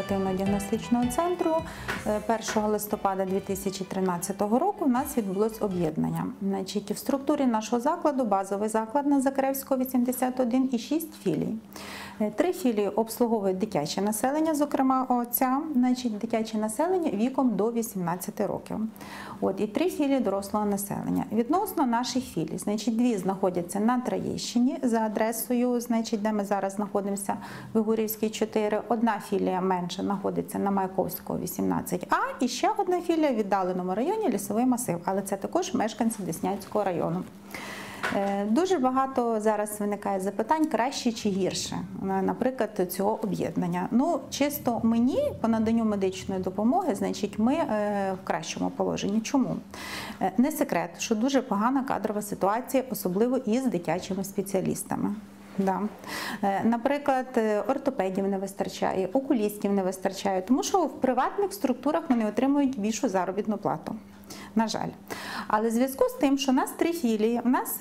консультативно-діагностичного центру 1 листопада 2013 року у нас відбулось об'єднання. Значить, в структурі нашого закладу базовий заклад на Закревського, 81 і 6 філій. 3 філії обслуговують дитяче населення, зокрема оця, значить, дитяче населення віком до 18 років. І 3 філії дорослого населення. Відносно наших філій, значить, 2 знаходяться на Троєщині за адресою, значить, де ми зараз знаходимося, Вигурівській 4. Одна філія менша знаходиться на Маяковського, 18А. І ще одна філія в віддаленому районі Лісовий масив, але це також мешканці Деснянського району. Дуже багато зараз виникає запитань, краще чи гірше, наприклад, цього об'єднання. Ну, чисто мені по наданню медичної допомоги, значить, ми в кращому положенні. Чому? Не секрет, що дуже погана кадрова ситуація, особливо із дитячими спеціалістами. Да. Наприклад, ортопедів не вистачає, окулістів не вистачає, тому що в приватних структурах вони отримують більшу заробітну плату. На жаль. Але в зв'язку з тим, що у нас 3 філії, у нас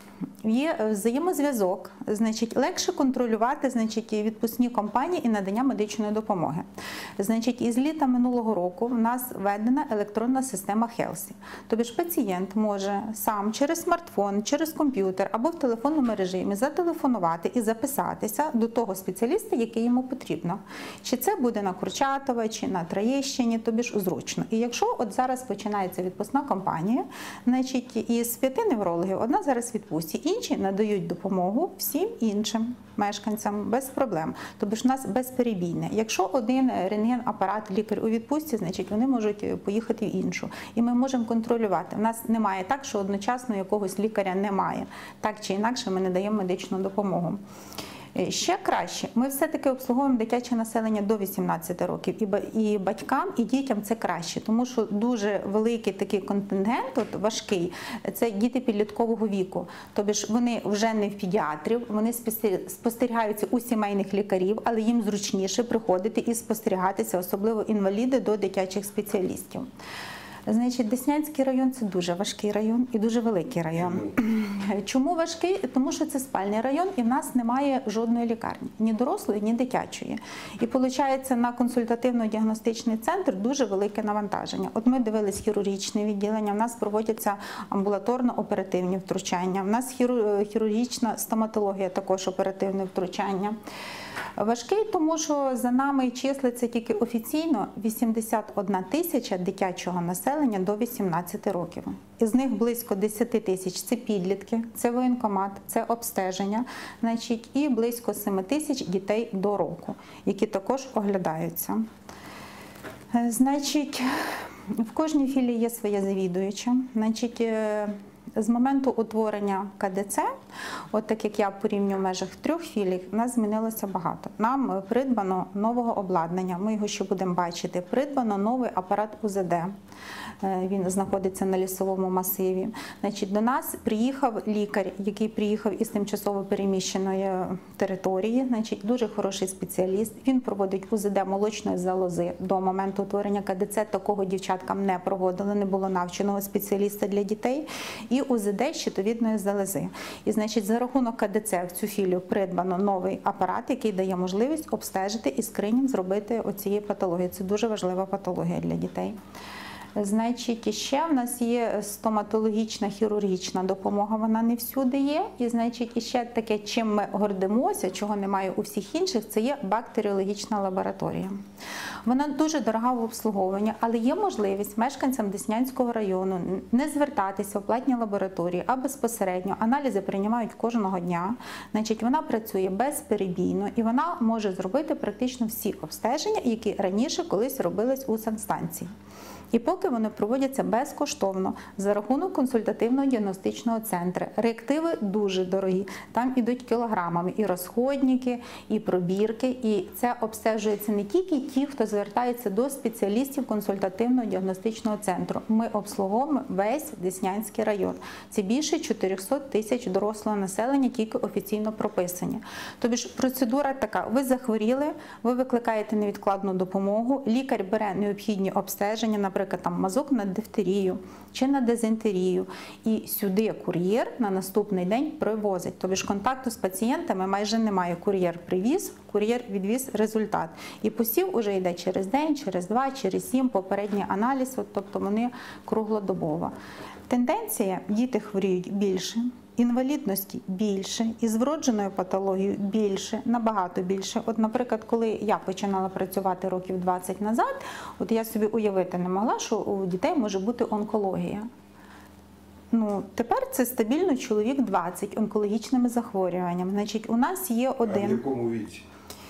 є взаємозв'язок, значить, легше контролювати, значить, відпускні компанії і надання медичної допомоги. Значить, із літа минулого року в нас введена електронна система Хелсі. Тобто ж пацієнт може сам через смартфон, через комп'ютер або в телефонному режимі зателефонувати і записатися до того спеціаліста, який йому потрібно. Чи це буде на Курчатова, чи на Троєщині, тобі ж зручно. І якщо от зараз починається відпускна кампанія, значить, із 5 неврологів одна зараз відпустить, інші надають допомогу всім іншим мешканцям без проблем. Тобто ж у нас безперебійне. Якщо один рентген-апарат, лікар у відпустці, значить вони можуть поїхати в іншу. І ми можемо контролювати. У нас немає так, що одночасно якогось лікаря немає. Так чи інакше ми не даємо медичну допомогу. Ще краще, ми все-таки обслуговуємо дитяче населення до 18 років. І батькам, і дітям це краще, тому що дуже великий такий контингент, важкий, це діти підліткового віку. Тобто ж вони вже не в педіатрів, вони спостерігаються у сімейних лікарів, але їм зручніше приходити і спостерігатися, особливо інваліди, до дитячих спеціалістів. Значить, Деснянський район – це дуже важкий район і дуже великий район. Чому важкий? Тому що це спальний район і в нас немає жодної лікарні, ні дорослої, ні дитячої. І виходить, на консультативно-діагностичний центр дуже велике навантаження. От ми дивились хірургічне відділення, в нас проводяться амбулаторно-оперативні втручання, в нас хірургічна стоматологія, також оперативне втручання. Важкий, тому що за нами числиться тільки офіційно 81 тисяча дитячого населення до 18 років. Із них близько 10 тисяч – це підлітки, це воєнкомат, це обстеження, значить, і близько 7 тисяч дітей до року, які також оглядаються. Значить, в кожній філії є своя завідуюча. Значить, з моменту утворення КДЦ, от так як я порівнюю в межах 3 філій, у нас змінилося багато. Нам придбано нового обладнання, ми його ще будемо бачити, придбано новий апарат УЗД. Він знаходиться на Лісовому масиві. Значить, до нас приїхав лікар, який приїхав із тимчасово переміщеної території. Значить, дуже хороший спеціаліст. Він проводить УЗД молочної залози. До моменту утворення КДЦ такого дівчаткам не проводили, не було навченого спеціаліста для дітей. І УЗД щитовідної залози. І, значить, за рахунок КДЦ в цю філію придбано новий апарат, який дає можливість обстежити і скринінг зробити оцієї патології. Це дуже важлива патологія для дітей. Значить, ще в нас є стоматологічна, хірургічна допомога, вона не всюди є. І, значить, ще таке, чим ми гордимося, чого немає у всіх інших, це є бактеріологічна лабораторія. Вона дуже дорога в обслуговуванні, але є можливість мешканцям Деснянського району не звертатися в платні лабораторії, а безпосередньо. Аналізи приймають кожного дня. Значить, вона працює безперебійно і вона може зробити практично всі обстеження, які раніше колись робились у санстанції. І поки вони проводяться безкоштовно за рахунок консультативно-діагностичного центру. Реактиви дуже дорогі, там ідуть кілограмами і розходники, і пробірки, і це обстежується не тільки ті, хто звертається до спеціалістів консультативно-діагностичного центру. Ми обслуговуємо весь Деснянський район. Це більше 400 тисяч дорослого населення, тільки офіційно прописані. Тобто ж процедура така, ви захворіли, ви викликаєте невідкладну допомогу, лікар бере необхідні обстеження, наприклад, там мазок на дифтерію чи на дизентерію. І сюди кур'єр на наступний день привозить. Тобто ж контакту з пацієнтами майже немає. Кур'єр привіз, кур'єр відвіз результат. І посів уже йде через день, через 2, через 7, попередній аналіз, тобто вони круглодобово. Тенденція – діти хворіють більше, інвалідності більше, із вродженою патологією більше, набагато більше. От, наприклад, коли я починала працювати років 20 назад, от я собі уявити не могла, що у дітей може бути онкологія. Ну, тепер це стабільно чоловік 20 онкологічними захворюваннями. Значить, у нас є один... А в якому віці?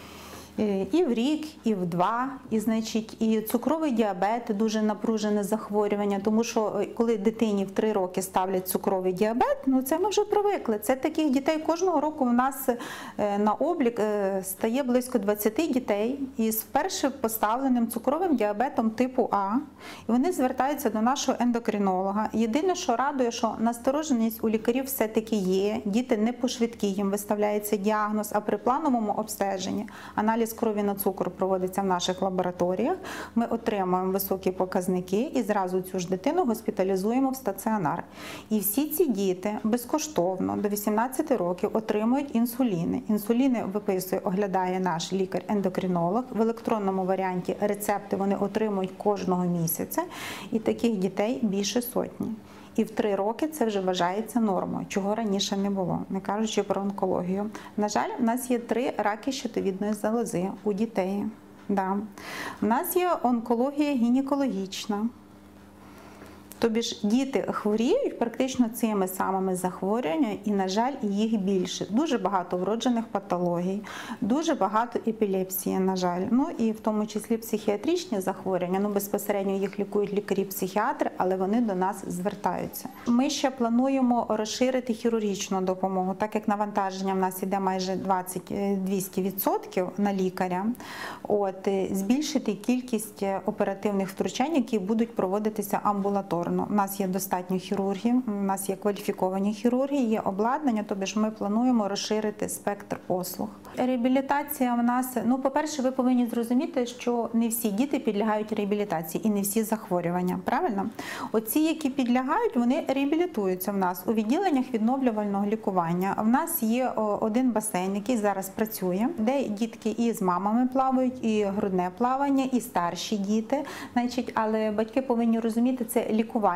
І в рік, і в 2, і, значить, і цукровий діабет – дуже напружене захворювання, тому що коли дитині в 3 роки ставлять цукровий діабет, ну це ми вже привикли. Це таких дітей кожного року у нас на облік стає близько 20 дітей із вперше поставленим цукровим діабетом типу А. І вони звертаються до нашого ендокринолога. Єдине, що радує, що настороженість у лікарів все-таки є. Діти не по швидкій, їм виставляється діагноз, а при плановому обстеженні аналіз крові на цукор проводиться в наших лабораторіях. Ми отримуємо високі показники і зразу цю ж дитину госпіталізуємо в стаціонар. І всі ці діти безкоштовно до 18 років отримують інсуліни. Інсуліни виписує, оглядає наш лікар-ендокринолог. В електронному варіанті рецепти вони отримують кожного місяця. І таких дітей більше сотні. І в 3 роки це вже вважається нормою, чого раніше не було, не кажучи про онкологію. На жаль, в нас є 3 раки щитовідної залози у дітей. Да. У нас є онкологія гінекологічна. Тобі ж діти хворіють практично цими самими захворюваннями і, на жаль, їх більше. Дуже багато вроджених патологій, дуже багато епілепсії, на жаль. Ну і в тому числі психіатричні захворювання. Ну, безпосередньо їх лікують лікарі-психіатри, але вони до нас звертаються. Ми ще плануємо розширити хірургічну допомогу, так як навантаження в нас іде майже 200% на лікаря. От, збільшити кількість оперативних втручань, які будуть проводитися амбулаторно. У нас є достатньо хірургів, у нас є кваліфіковані хірурги, є обладнання, тобто ж ми плануємо розширити спектр послуг. Реабілітація в нас, ну, по-перше, ви повинні зрозуміти, що не всі діти підлягають реабілітації і не всі захворювання, правильно? Оці, які підлягають, вони реабілітуються в нас у відділеннях відновлювального лікування. В нас є один басейн, який зараз працює, де дітки і з мамами плавають, і грудне плавання, і старші діти. Значить, але батьки повинні розуміти, це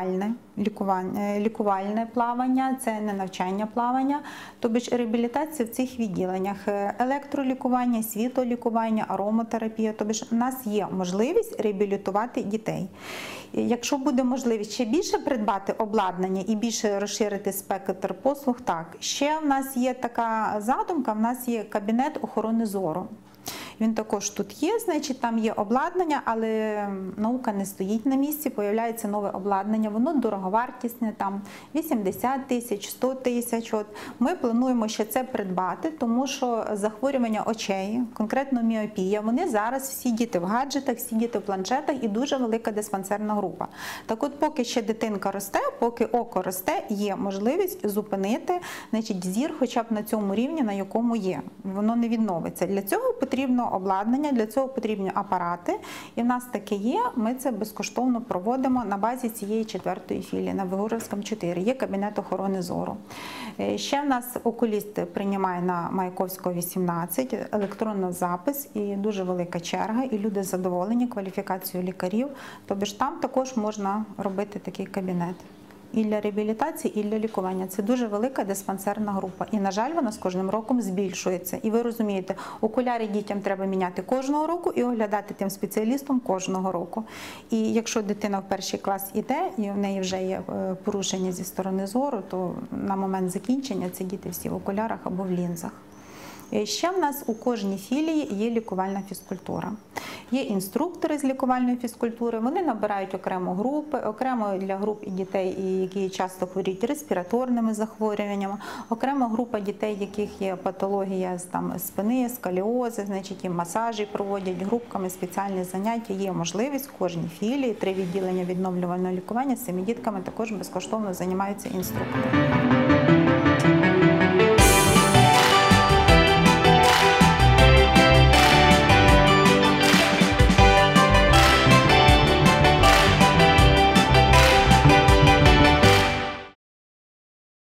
лікувальне плавання, це не навчання плавання, тобто ж реабілітація в цих відділеннях, електролікування, світлолікування, аромотерапія, тобто ж у нас є можливість реабілітувати дітей. Якщо буде можливість ще більше придбати обладнання і більше розширити спектр послуг, так. Ще в нас є така задумка, в нас є кабінет охорони зору. Він також тут є, значить, там є обладнання, але наука не стоїть на місці, появляється нове обладнання, воно дороговартісне, там 80 тисяч, 100 тисяч. Ми плануємо ще це придбати, тому що захворювання очей, конкретно міопія, вони зараз всі діти в гаджетах, всі діти в планшетах і дуже велика диспансерна група. Так от, поки ще дитинка росте, поки око росте, є можливість зупинити, значить, зір хоча б на цьому рівні, на якому є. Воно не відновиться. Для цього потрібно обладнання, для цього потрібні апарати. І в нас таке є, ми це безкоштовно проводимо на базі цієї 4-ї філії, на Вигурівському 4. Є кабінет охорони зору. Ще в нас окуліст приймає на Маяковського 18, електронний запис і дуже велика черга, і люди задоволені кваліфікацією лікарів. Тобто ж там також можна робити такий кабінет. І для реабілітації, і для лікування. Це дуже велика диспансерна група. І, на жаль, вона з кожним роком збільшується. І ви розумієте, окуляри дітям треба міняти кожного року і оглядати тим спеціалістом кожного року. І якщо дитина в 1-й клас іде, і в неї вже є порушення зі сторони зору, то на момент закінчення це діти всі в окулярах або в лінзах. Ще в нас у кожній філії є лікувальна фізкультура. Є інструктори з лікувальної фізкультури, вони набирають окремо групи, окремо для груп і дітей, які часто хворіють респіраторними захворюваннями, окремо група дітей, яких є патологія спини, сколіози, значить, їм масажі проводять групками, спеціальні заняття. Є можливість в кожній філії, 3 відділення відновлювального лікування з цими дітками також безкоштовно займаються інструктори.